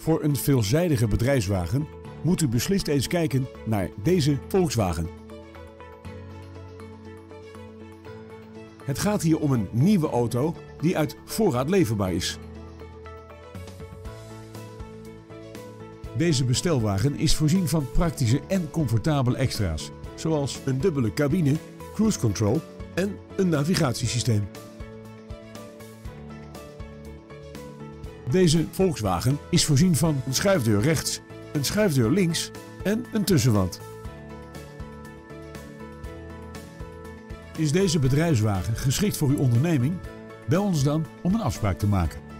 Voor een veelzijdige bedrijfswagen moet u beslist eens kijken naar deze Volkswagen. Het gaat hier om een nieuwe auto die uit voorraad leverbaar is. Deze bestelwagen is voorzien van praktische en comfortabele extra's, zoals een dubbele cabine, cruise control en een navigatiesysteem. Deze Volkswagen is voorzien van een schuifdeur rechts, een schuifdeur links en een tussenwand. Is deze bedrijfswagen geschikt voor uw onderneming? Bel ons dan om een afspraak te maken.